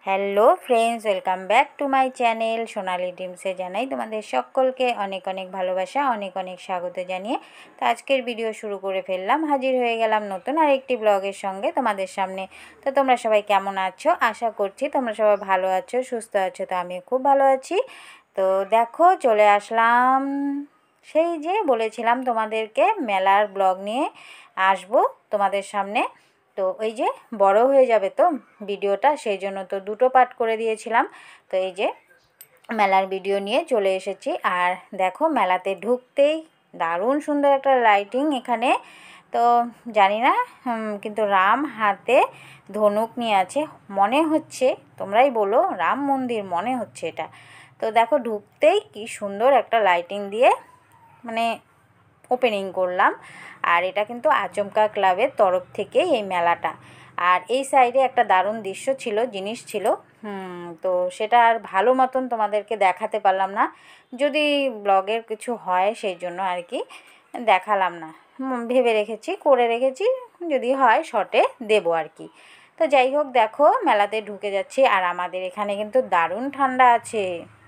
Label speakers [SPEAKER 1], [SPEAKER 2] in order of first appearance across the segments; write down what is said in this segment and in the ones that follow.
[SPEAKER 1] Hello friends, welcome back to my channel Sonali ড্রিমসে জানাই তোমাদের সকলকে অনেক অনেক ভালোবাসা, অনেক অনেক স্বাগত জানিয়ে তো আজকের ভিডিও শুরু করে ফেললাম। হাজির হয়ে গেলাম নতুন আরেকটি ব্লগের সঙ্গে তোমাদের সামনে। তো তোমরা সবাই কেমন আছো? আশা করছি তোমরা সবাই ভালো আছো, সুস্থ আছো। তো আমি খুব ভালো আছি। তো দেখো চলে আসলাম, সেই যে বলেছিলাম তোমাদেরকে মেলার ব্লগ নিয়ে আসবো তোমাদের সামনে। তো ওই যে বড় হয়ে যাবে তো ভিডিওটা, সেই জন্য তো দুটো পার্ট করে দিয়েছিলাম। তো এই যে মেলার ভিডিও নিয়ে চলে এসেছি। আর দেখো মেলাতে ঢুকতেই দারুণ সুন্দর একটা লাইটিং এখানে। তো জানি না, কিন্তু রাম হাতে ধনুক নিয়ে আছে মনে হচ্ছে, তোমরাই বলো, রাম মন্দির মনে হচ্ছে এটা। তো দেখো ঢুকতেই কি সুন্দর একটা লাইটিং দিয়ে মানে ওপেনিং করলাম। আর এটা কিন্তু আচমকা ক্লাবের তরফ থেকে এই মেলাটা। আর এই সাইডে একটা দারুণ দৃশ্য ছিল, জিনিস ছিল, তো সেটা আর ভালো মতন তোমাদেরকে দেখাতে পারলাম না, যদি ব্লগের কিছু হয় সেই জন্য আর কি দেখালাম না। ভেবে রেখেছি, করে রেখেছি, যদি হয় শর্টে দেবো আর কি। তো যাই হোক, দেখো মেলাতে ঢুকে যাচ্ছি। আর আমাদের এখানে কিন্তু দারুণ ঠান্ডা আছে,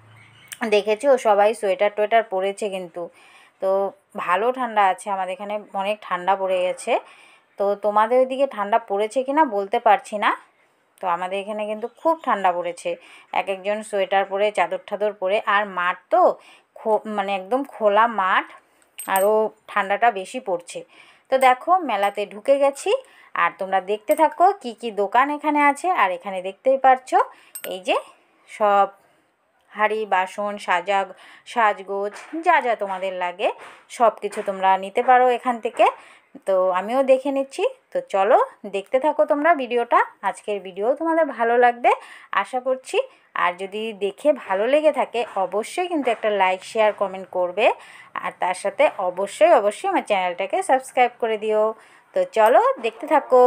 [SPEAKER 1] দেখেছো সবাই সোয়েটার টোয়েটার পরেছে কিন্তু। তো ভালো ঠান্ডা আছে আমাদের এখানে, অনেক ঠান্ডা পড়ে গেছে। তো তোমাদের ওইদিকে ঠান্ডা পড়েছে কি না বলতে পারছি না। তো আমাদের এখানে কিন্তু খুব ঠান্ডা পড়েছে, এক একজন সোয়েটার পরে, চাদর ঠাদর পরে। আর মাঠ তো মানে একদম খোলা মাঠ, আরও ঠান্ডাটা বেশি পড়ছে। তো দেখো মেলাতে ঢুকে গেছি। আর তোমরা দেখতে থাকো কি কি দোকান এখানে আছে। আর এখানে দেখতেই পারছো এই যে সব হাঁড়ি বাসন, সাজগোজ যা যা তোমাদের লাগে সব কিছু তোমরা নিতে পারো এখান থেকে। তো আমিও দেখে নিচ্ছি। তো চলো দেখতে থাকো তোমরা ভিডিওটা। আজকের ভিডিও তোমাদের ভালো লাগবে আশা করছি। আর যদি দেখে ভালো লেগে থাকে অবশ্যই কিন্তু একটা লাইক, শেয়ার, কমেন্ট করবে। আর তার সাথে অবশ্যই অবশ্যই আমার চ্যানেলটাকে সাবস্ক্রাইব করে দিও। তো চলো দেখতে থাকো।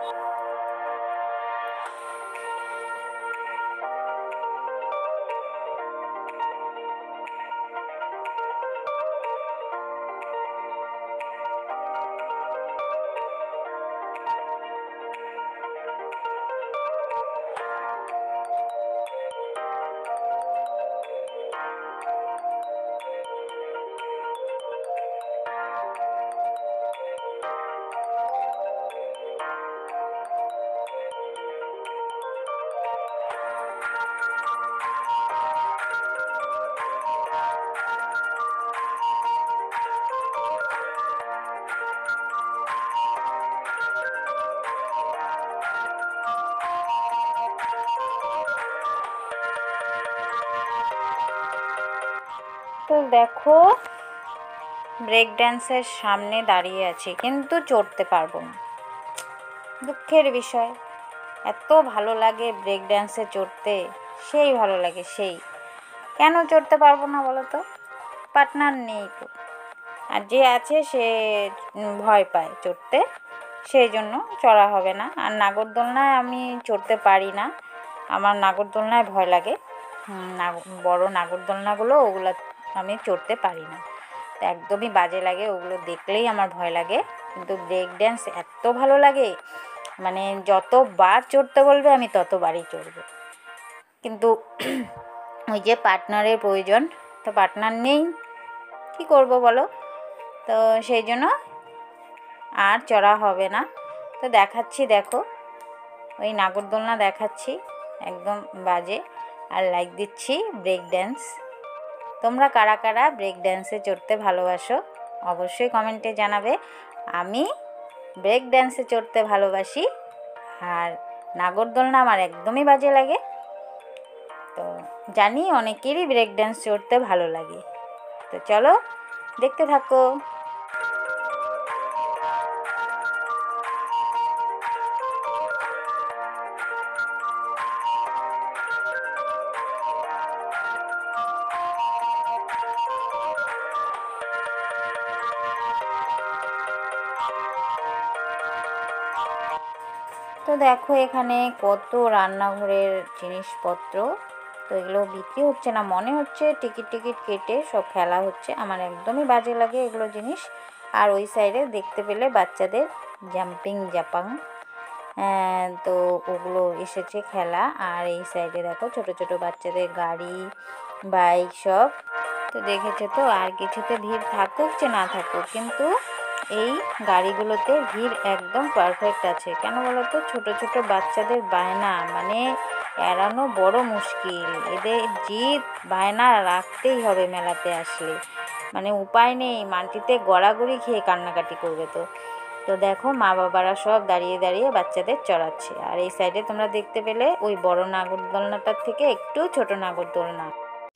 [SPEAKER 1] তো দেখো ব্রেক ড্যান্সের সামনে দাঁড়িয়ে আছি, কিন্তু চড়তে পারবো না, দুঃখের বিষয়। এত ভালো লাগে ব্রেক ড্যান্সে চড়তে, সেই ভালো লাগে সেই। কেন চড়তে পারবো না বলো তো? পার্টনার নেই তো। আর যে আছে সে ভয় পায় চড়তে, সেই জন্য চড়া হবে না। আর নাগরদোলনায় আমি চড়তে পারি না, আমার নাগরদোলনায় ভয় লাগে। বড় নাগরদোলনাগুলো ওগুলো আমি চড়তে পারি না, তো একদমই বাজে লাগে, ওগুলো দেখলেই আমার ভয় লাগে। কিন্তু ব্রেক ড্যান্স এত ভালো লাগে, মানে যতবার চড়তে বলবে আমি ততবারই চড়বো। কিন্তু ওই যে পার্টনারের প্রয়োজন, তো পার্টনার নেই, কী করব বলো? তো সেই জন্য আর চড়া হবে না। তো দেখাচ্ছি দেখো, ওই নাগরদোলনা দেখাচ্ছি, একদম বাজে। আর লাইক দিচ্ছি ব্রেক ড্যান্স। তোমরা কারা কারা ব্রেক ড্যান্সে চড়তে ভালোবাসো অবশ্যই কমেন্টে জানাবে। আমি ব্রেক ড্যান্সে চড়তে ভালোবাসি, আর নাগরদোলনা আমার একদমই বাজে লাগে। তো জানি অনেকেরই ব্রেক ড্যান্স চড়তে ভালো লাগে। তো চলো দেখতে থাকো। তো দেখো এখানে কত রান্নাঘরের জিনিসপত্র। তো এগুলো বিক্রি হচ্ছে না মনে হচ্ছে, টিকিট টিকিট কেটে সব খেলা হচ্ছে। আমার একদমই বাজে লাগে এগুলো জিনিস। আর ওই সাইডে দেখতে পেলে বাচ্চাদের জাম্পিং জাপাং, তো ওগুলো এসেছে খেলা। আর এই সাইডে দেখো ছোট ছোট বাচ্চাদের গাড়ি, বাইক সব। তো দেখেছো তো, আর কিছুতে ভিড় থাকুক যে না থাকুক, কিন্তু এই গাড়িগুলোতে ভিড় একদম পারফেক্ট আছে। কেন বলো তো, ছোট ছোট বাচ্চাদের বায়না মানে এড়ানো বড় মুশকিল। এদের জিদ বায়না রাখতেই হবে মেলাতে আসলে, মানে উপায় নেই, মাটিতে গড়াগড়ি খেয়ে কান্নাকাটি করবে। তো তো দেখো মা বাবারা সব দাঁড়িয়ে দাঁড়িয়ে বাচ্চাদের চড়াচ্ছে। আর এই সাইডে তোমরা দেখতে পেলে ওই বড় নাগরদোলনাটার থেকে একটু ছোট নাগরদোলনা।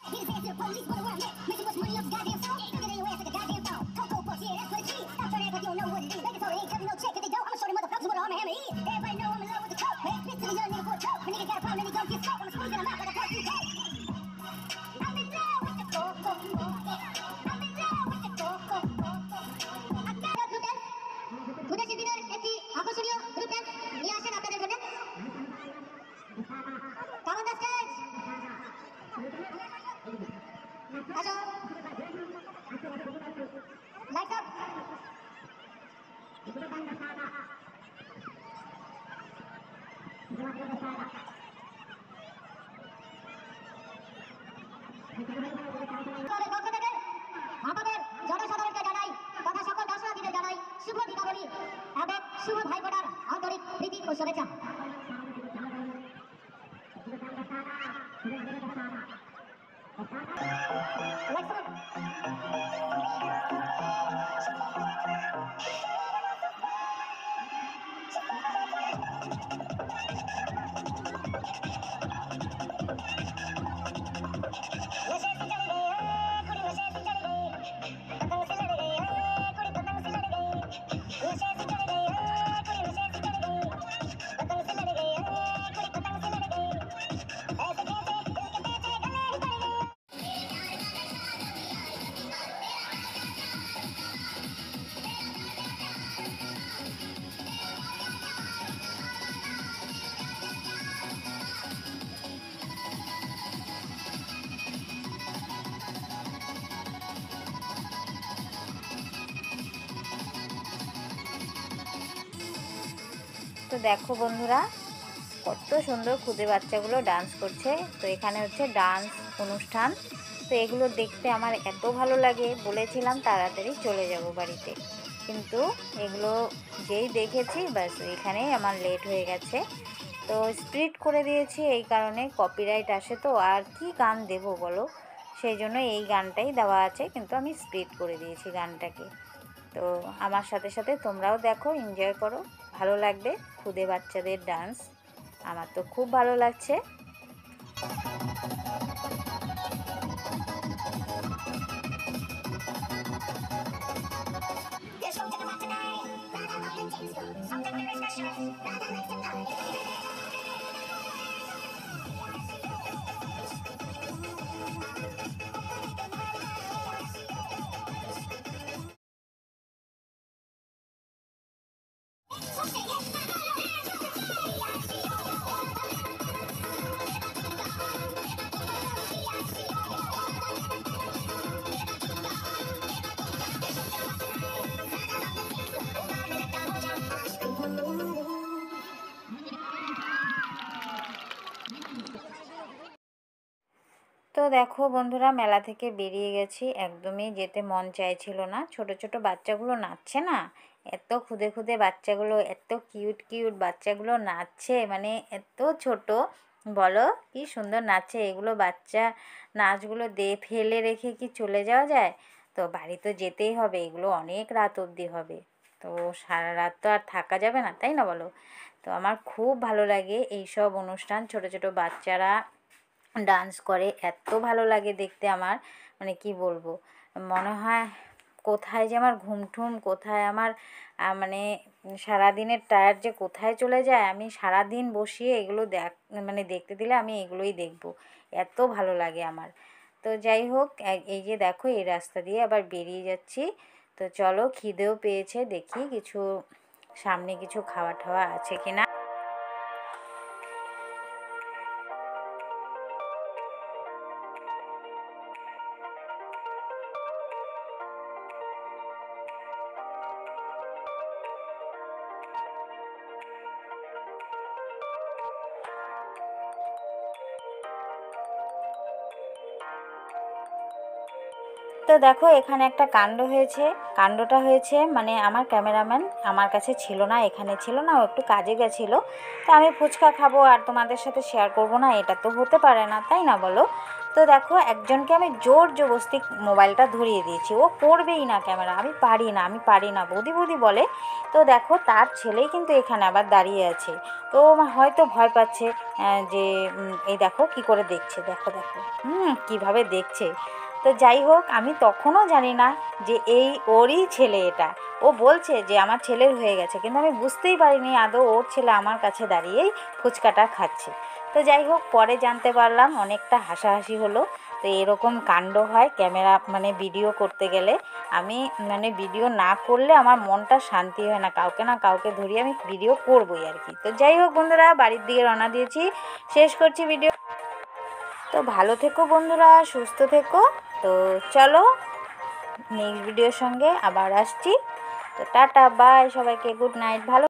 [SPEAKER 2] আমাদের জনসাধারণকে জানাই তথা সকল দর্শনার্থীদের জানাই শুভ দীপাবলি এবং শুভ ভাইফোঁটার আন্তরিক প্রীতি ও শুভেচ্ছা।
[SPEAKER 1] তো দেখো বন্ধুরা, কত সুন্দর খুদে বাচ্চাগুলো ডান্স করছে। তো এখানে হচ্ছে ডান্স অনুষ্ঠান। তো এগুলো দেখতে আমার এত ভালো লাগে, বলেছিলাম তাড়াতাড়ি চলে যাব বাড়িতে, কিন্তু এগুলো যেই দেখেছি ব্যাস এখানেই আমার লেট হয়ে গেছে। তো স্প্লিট করে দিয়েছি, এই কারণে কপিরাইট আসে। তো আর কি গান দেব বলো, সেই জন্য এই গানটাই দেওয়া আছে, কিন্তু আমি স্প্লিট করে দিয়েছি গানটাকে। তো আমার সাথে সাথে তোমরাও দেখো, এনজয় করো, ভালো লাগবে খুদে বাচ্চাদের ডান্স। আমার তো খুব ভালো লাগছে। তো দেখো বন্ধুরা, মেলা থেকে বেরিয়ে গেছি, একদমই যেতে মন চাইছিল না। ছোট ছোট বাচ্চাগুলো নাচছে না, এত খুদে খুদে বাচ্চাগুলো, এত কিউট কিউট বাচ্চাগুলো নাচছে, মানে এত ছোট, বলো কি সুন্দর নাচছে। এগুলো বাচ্চা নাচগুলো ফেলে রেখে কি চলে যাওয়া যায়? তো বাড়ি তো যেতেই হবে, এগুলো অনেক রাত অবধি হবে, তো সারা রাত তো আর থাকা যাবে না, তাই না বলো? তো আমার খুব ভালো লাগে এই সব অনুষ্ঠান, ছোট ছোট বাচ্চারা ডান্স করে, এত ভালো লাগে দেখতে আমার, মানে কি বলবো, মনে হয় কোথায় যে আমার ঘুমঠুম, কোথায় আমার মানে সারাদিনের টায়ার যে কোথায় চলে যায়। আমি সারাদিন বসিয়ে এগুলো মানে দেখতে দিলে আমি এগুলোই দেখব, এত ভালো লাগে আমার। তো যাই হোক, এই যে দেখো এই রাস্তা দিয়ে আবার বেরিয়ে যাচ্ছি। তো চলো, খিদেও পেয়েছে, দেখি কিছু সামনে কিছু খাওয়া টাওয়া আছে কিনা। তো দেখো এখানে একটা কাণ্ড হয়েছে। কাণ্ডটা হয়েছে মানে আমার ক্যামেরাম্যান আমার কাছে ছিল না, এখানে ছিল না, ও একটু কাজে গেছিলো। তো আমি ফুচকা খাবো আর তোমাদের সাথে শেয়ার করব না, এটা তো হতে পারে না, তাই না বলো? তো দেখো একজনকে আমি জোর জবরদস্তি মোবাইলটা ধরিয়ে দিয়েছি, ও করবেই না ক্যামেরা, আমি পারি না বৌদি বৌদি বলে। তো দেখো তার ছেলেই কিন্তু এখানে আবার দাঁড়িয়ে আছে। তো হয়তো ভয় পাচ্ছে যে এই দেখো কি করে দেখছে, দেখো দেখো কীভাবে দেখছে। তো যাই হোক আমি তখনও জানি না যে এই ওরই ছেলে এটা। ও বলছে যে আমার ছেলের হয়ে গেছে, কিন্তু আমি বুঝতেই পারিনি আদৌ ওর ছেলে আমার কাছে দাঁড়িয়েই ফুচকাটা খাচ্ছে। তো যাই হোক পরে জানতে পারলাম, অনেকটা হাসাহাসি হলো। তো এরকম কাণ্ড হয় ক্যামেরা মানে ভিডিও করতে গেলে। আমি মানে ভিডিও না করলে আমার মনটা শান্তি হয় না, কাউকে না কাউকে ধরিয়ে আমি ভিডিও করবই আর কি। তো যাই হোক বন্ধুরা, বাড়ির দিকে রওনা দিয়েছি, শেষ করছি ভিডিও। তো ভালো থেকো বন্ধুরা, সুস্থ থেকো। তো চলো নেক্সট ভিডিওর সঙ্গে আবার আসছি। তো টাটা বাই সবাইকে, গুড নাইট, ভালো